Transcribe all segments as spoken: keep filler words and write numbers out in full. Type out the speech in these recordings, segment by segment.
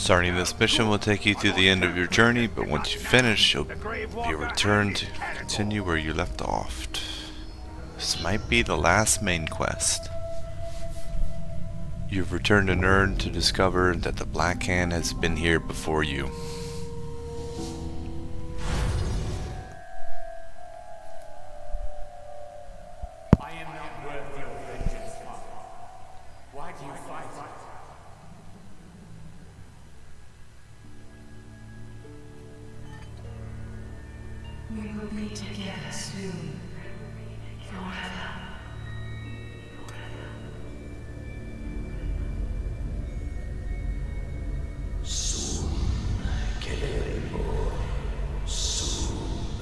Starting this mission will take you to the end of your journey, but once you finish, you'll be returned to continue where you left off. This might be the last main quest. You've returned to Nirn to discover that the Black Hand has been here before you. I am not worth your vengeance, Father. Why do you fight? We will be together soon. Forever. Soon, Kelerimo. Soon.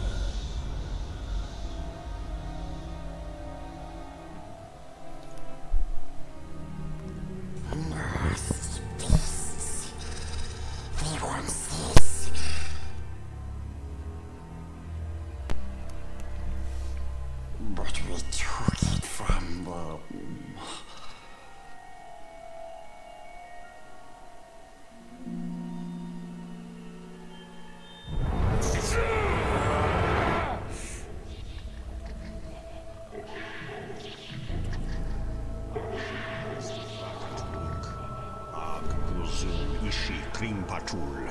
Lost beasts. We want this. But we took it from them. Agduzun ishi krimpatul.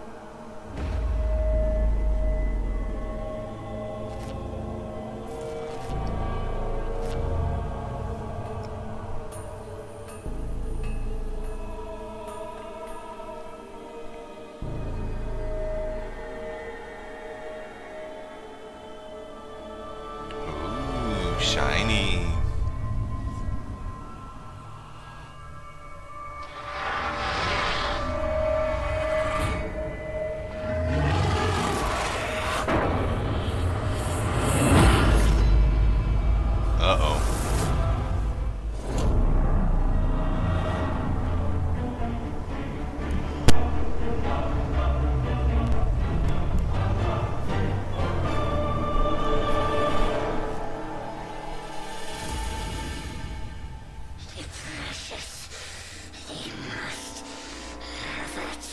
Ooh, shiny. Uh-oh. The precious. They must have it.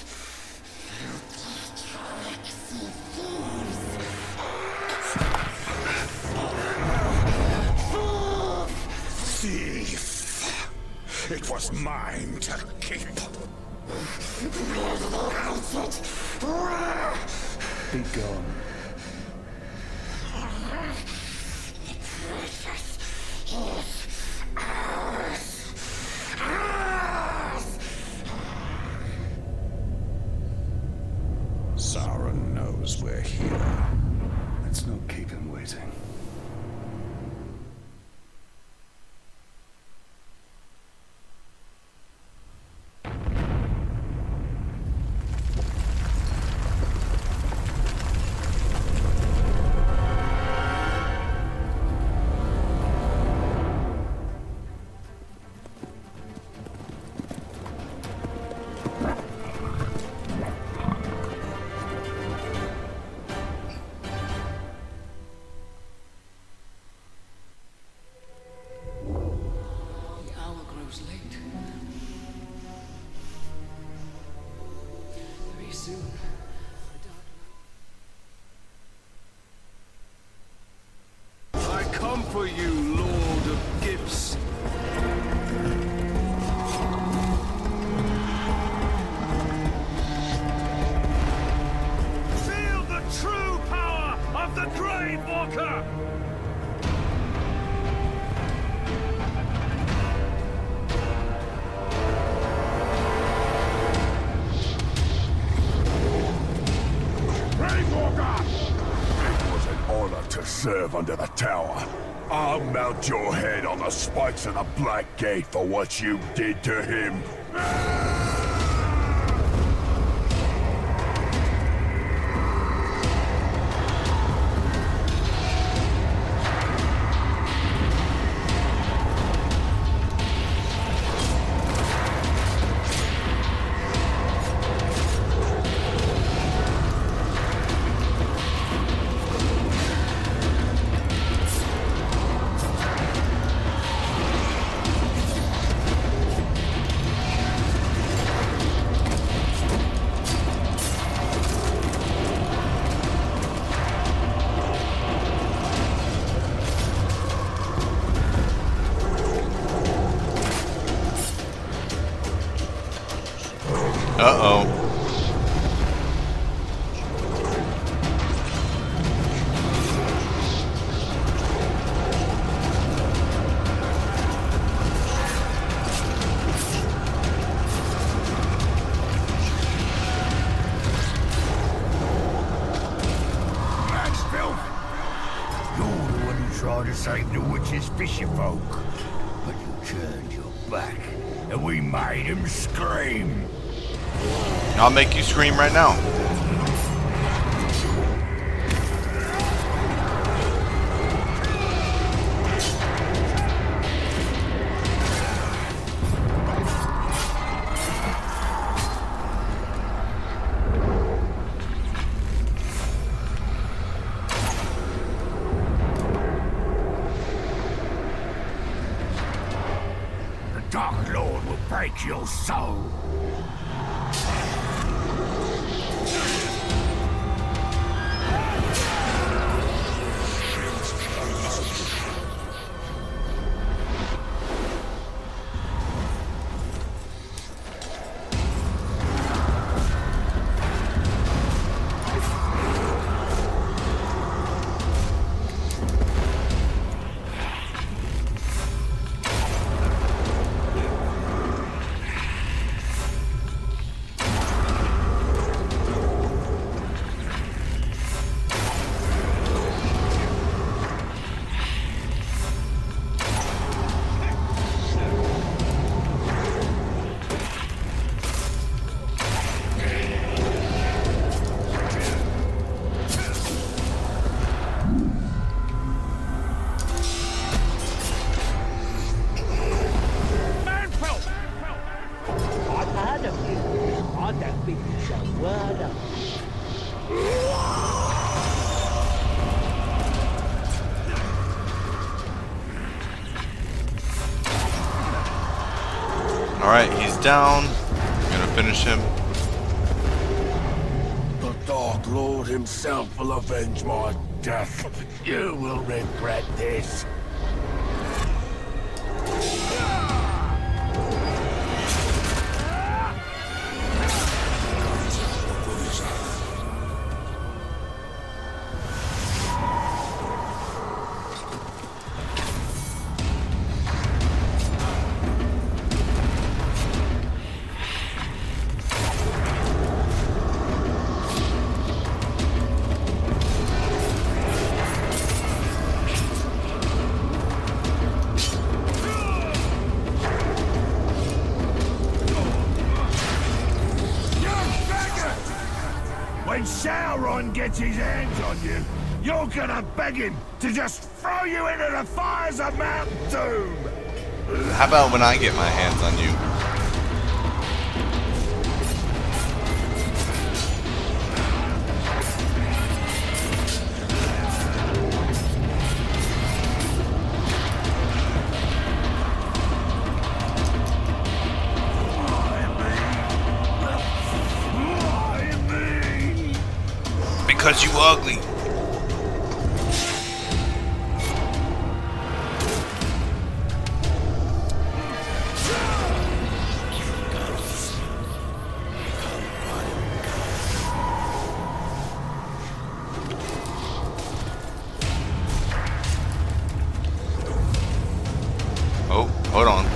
You tricksy thieves. Thief! It was mine to keep. Where did they hide it? Where? Be gone. The precious is ours. Ours! Sauron knows we're here. Let's not keep him waiting. The hour grows late. Very soon, the dark I come for you, Lord of Gifts. Feel the true power of the Grave Walker! Rainwalker! It was an honor to serve under the tower. I'll mount your head on the spikes of the Black Gate for what you did to him. Uh-oh. Tried to save the witch's fisher folk, but you turned your back, and we made him scream. I'll make you scream right now. Dark Lord will break your soul. Alright, he's down. I'm gonna finish him. The Dark Lord himself will avenge my death. You will regret this. When Sauron gets his hands on you, you're gonna beg him to just throw you into the fires of Mount Doom! How about when I get my hands on you? Because you ugly. Oh, hold on.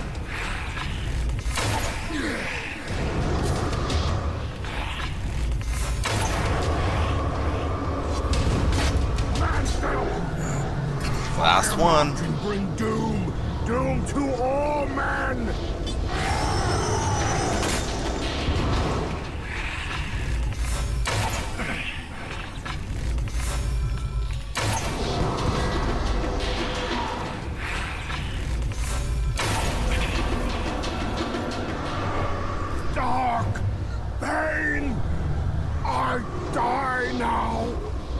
Last one. Can bring doom, doom to all men. Dark pain. I die now.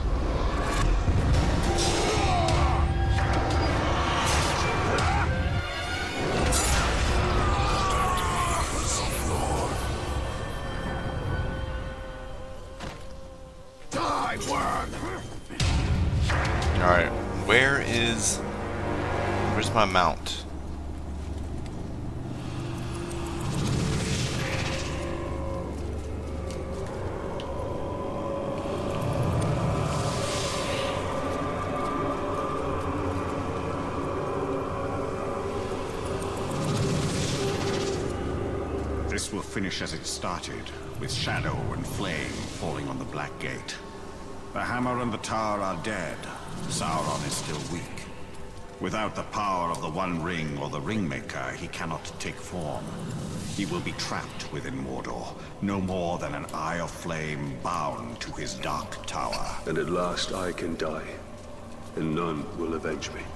Alright, where is... Where's my mount? This will finish as it started, with shadow and flame falling on the Black Gate. The hammer and the tower are dead. Sauron is still weak. Without the power of the One Ring or the Ringmaker, he cannot take form. He will be trapped within Mordor, no more than an eye of flame bound to his dark tower. And at last I can die, and none will avenge me.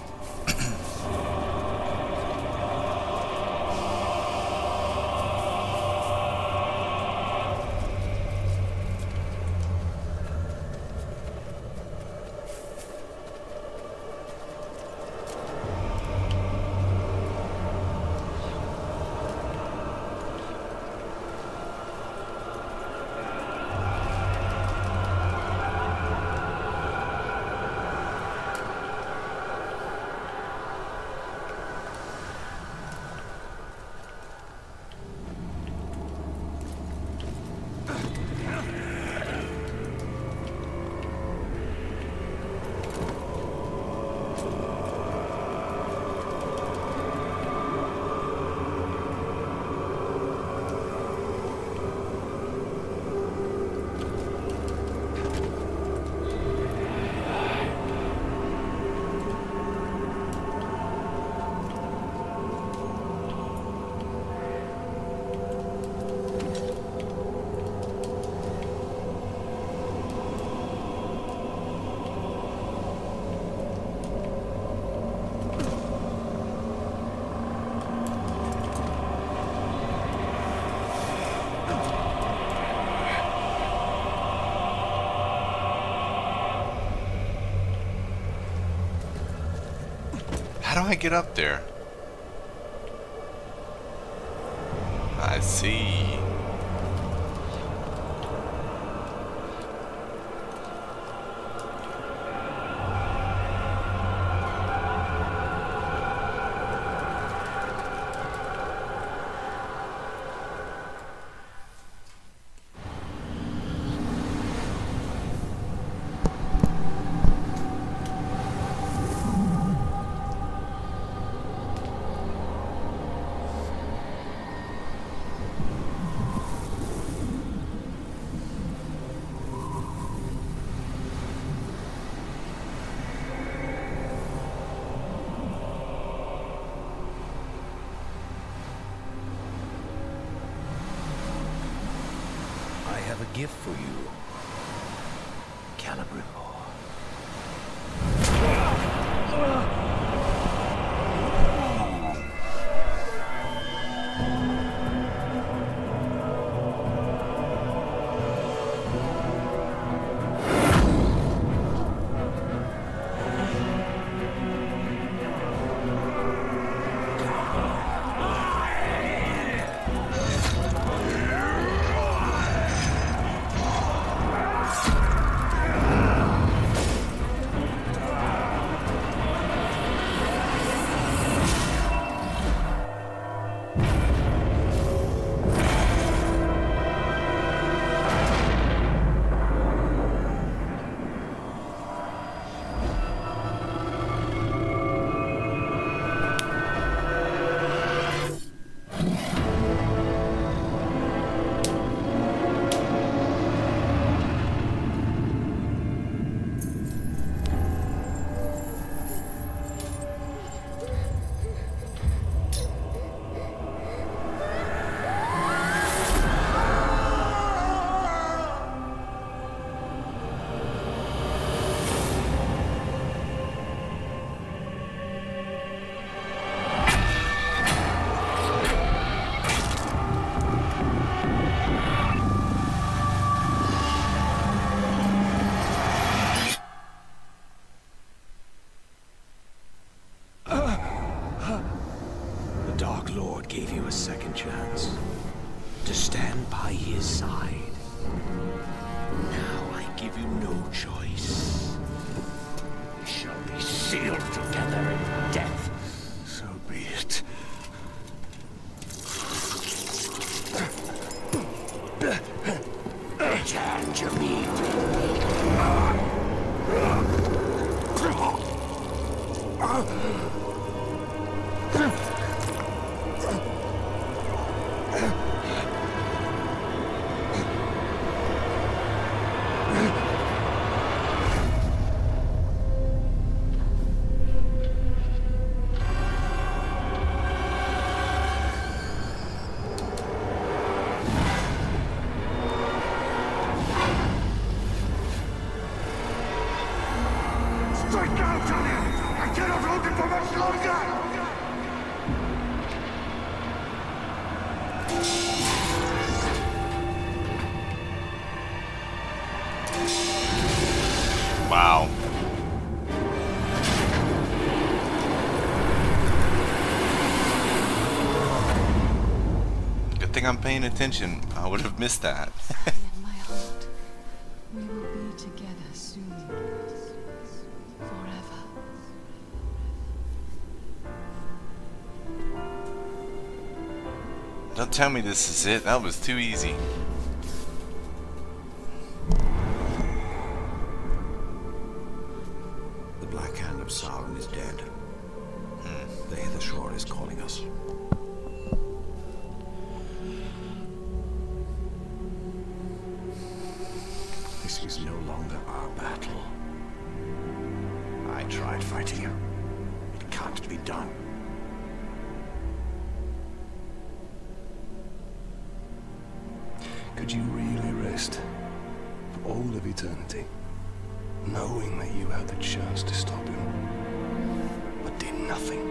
How do I get up there? I see. I have a gift for you, Celebrimbor. The Dark Lord gave you a second chance to stand by his side. Now I give you no choice. We shall be sealed together in death. So be it. Return to me. for much longer! Wow. Good thing I'm paying attention. I would have missed that. In my heart, we will be together soon. Forever. Don't tell me this is it. That was too easy. The Black Hand of Sauron is dead. Hmm. The Hither Shore is calling us. This is no longer our battle. I tried fighting you. It can't be done. Could you really rest for all of eternity, knowing that you had the chance to stop him, but did nothing?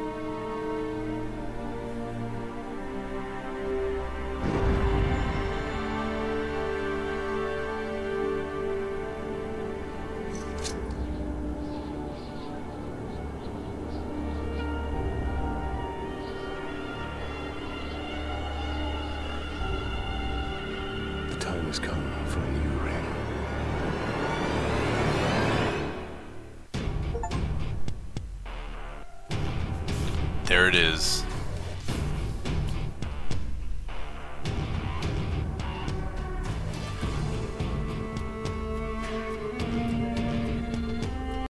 The time has come for a new ring. There it is.